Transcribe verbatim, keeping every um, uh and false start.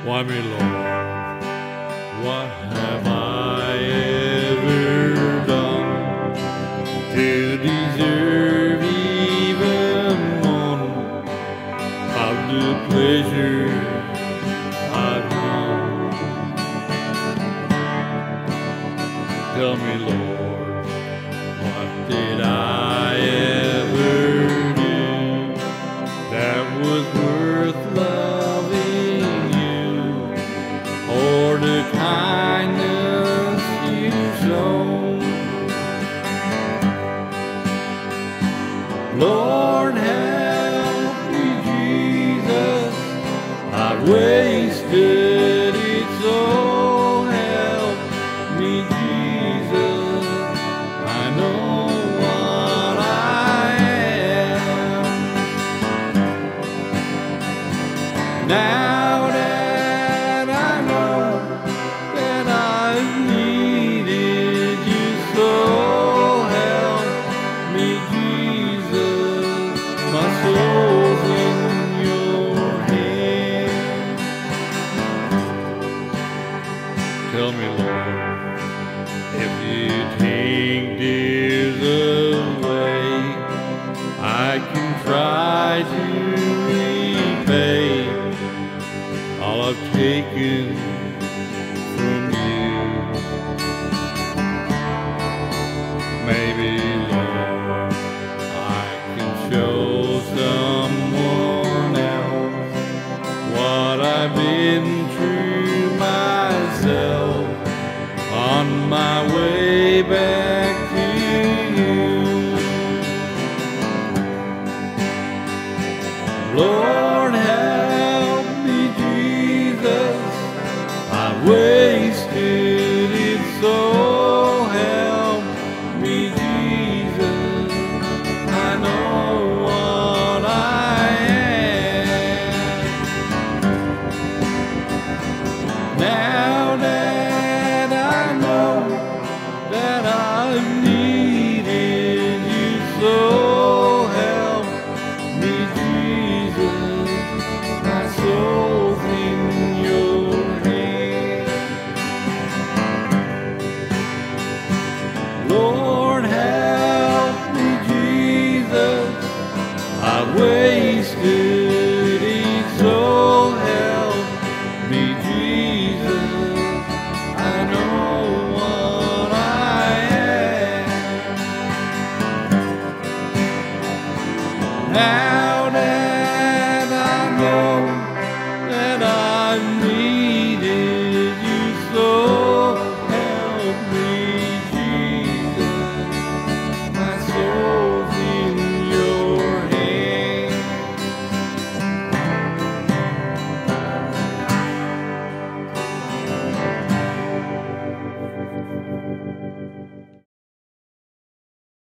Why me, Lord, what have I ever done to deserve even one of the pleasure I've known? Tell me, Lord, what did I ever do that was worth loving you, or the kindness you've shown? Lord, help me, Jesus, I've wasted it, so help me, Jesus, I know what I am. Now that I know that I've needed you, so help me, Jesus, my soul's in your hand. Tell me, Lord, if you take this away, I can try to repay all I've taken from you. Maybe, Lord, I can show someone else what I've been through myself on my way back to you. Lord, help me, Jesus, I've wasted it, so help me, Jesus, I know what I am. Now that I know that I've needed you, so help me, Jesus, my soul's in your hand. Lord, help me, Jesus, I've wasted it, so help me, Jesus, I know what I am. Now